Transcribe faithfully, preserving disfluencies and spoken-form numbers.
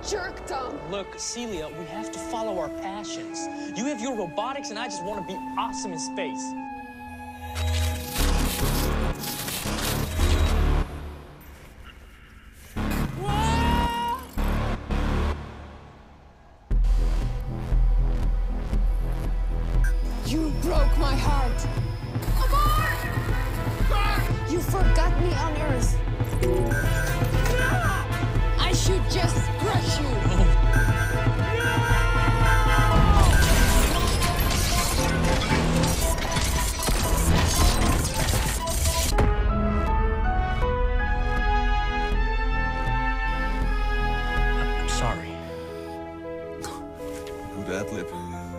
jerk, Tom. Look, Celia, we have to follow our passions. You have your robotics, and I just want to be awesome in space. You broke my heart. Abort! You forgot me on Earth. I should just crush you. I'm sorry. Doe dat, lippen.